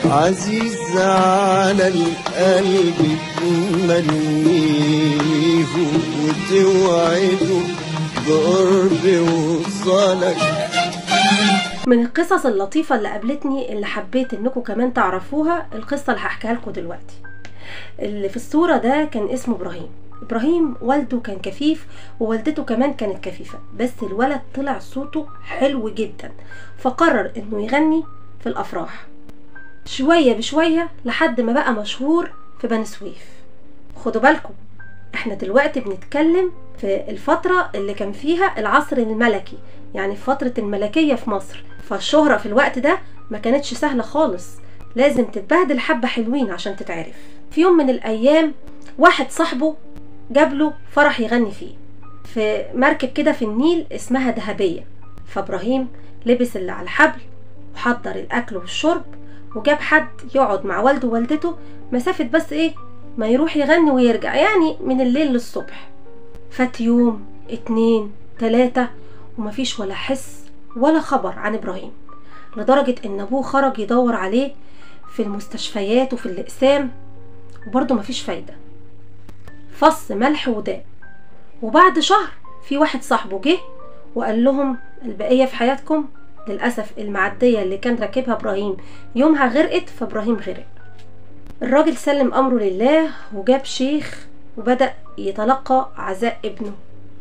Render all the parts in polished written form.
عزيز على القلب تمنيه وتوعده بقرب وصلك. من القصص اللطيفة اللي قابلتني اللي حبيت انكم كمان تعرفوها القصة اللي هحكيها لكم دلوقتي. اللي في الصورة ده كان اسمه إبراهيم والده كان كفيف ووالدته كمان كانت كفيفة، بس الولد طلع صوته حلو جدا، فقرر انه يغني في الافراح شوية بشوية لحد ما بقى مشهور في بني سويف. خدوا بالكم احنا دلوقتي بنتكلم في الفترة اللي كان فيها العصر الملكي، يعني في فترة الملكية في مصر، فالشهرة في الوقت ده ما كانتش سهلة خالص، لازم تتبهدل حبة حلوين عشان تتعرف. في يوم من الايام واحد صاحبه جابله فرح يغني فيه في مركب كده في النيل اسمها دهبية، فابراهيم لبس اللي على الحبل وحضر الاكل والشرب وجاب حد يقعد مع والده ووالدته مسافة بس ما يروح يغني ويرجع، يعني من الليل للصبح. فات يوم 2 3 ومفيش ولا حس ولا خبر عن إبراهيم، لدرجة ان ابوه خرج يدور عليه في المستشفيات وفي الأقسام وبرضه مفيش فايدة. فص ملح وداب، وبعد شهر في واحد صاحبه جه وقال لهم البقية في حياتكم. للأسف المعدية اللي كان راكبها إبراهيم يومها غرقت، فإبراهيم غرق. الراجل سلم أمره لله وجاب شيخ وبدأ يتلقى عزاء ابنه،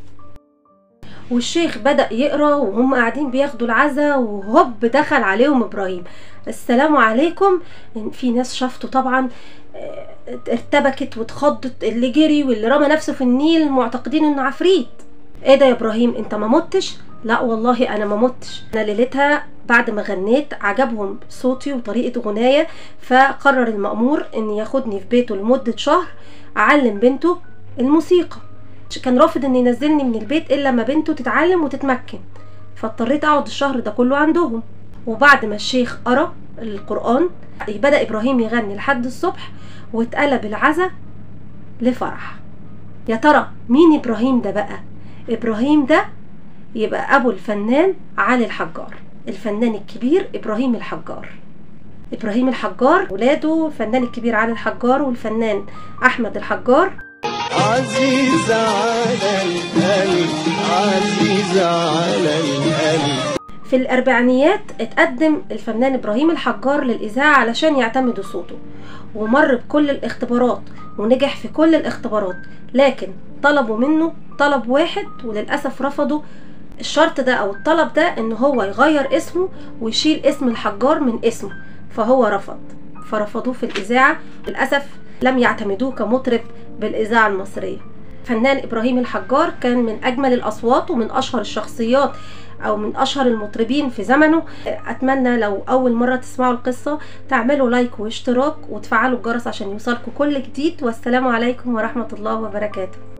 والشيخ بدأ يقرأ وهم قاعدين بياخدوا العزاء، وهوب دخل عليهم إبراهيم، السلام عليكم. في ناس شافته طبعا ارتبكت واتخضت، اللي جري واللي رمى نفسه في النيل معتقدين انه عفريت. ايه ده يا إبراهيم انت ما متش؟ لا والله انا ما متش، انا ليلتها بعد ما غنيت عجبهم صوتي وطريقة غناية، فقرر المأمور ان ياخدني في بيته لمدة شهر اعلم بنته الموسيقى. كان رافض ان ينزلني من البيت الا لما بنته تتعلم وتتمكن، فاضطريت اقعد الشهر ده كله عندهم. وبعد ما الشيخ قرأ القرآن بدأ إبراهيم يغني لحد الصبح، واتقلب العزا لفرح. يا ترى مين إبراهيم ده بقى؟ إبراهيم ده يبقى أبو الفنان علي الحجار، الفنان الكبير إبراهيم الحجار. إبراهيم الحجار ولاده الفنان الكبير علي الحجار والفنان أحمد الحجار. عزيز على القلب، عزيز على القلب. في الأربعينيات اتقدم الفنان إبراهيم الحجار للإذاعة علشان يعتمد صوته، ومر بكل الاختبارات ونجح في كل الاختبارات، لكن طلبوا منه طلب واحد وللأسف رفضوا الشرط ده أو الطلب ده، إن هو يغير اسمه ويشيل اسم الحجار من اسمه، فهو رفض، فرفضوه في الإذاعة. للأسف لم يعتمدوه كمطرب بالإذاعة المصرية. فنان إبراهيم الحجار كان من أجمل الأصوات ومن أشهر الشخصيات أو من أشهر المطربين في زمنه. أتمنى لو أول مرة تسمعوا القصة تعملوا لايك واشتراك وتفعلوا الجرس عشان يوصلكم كل جديد، والسلام عليكم ورحمة الله وبركاته.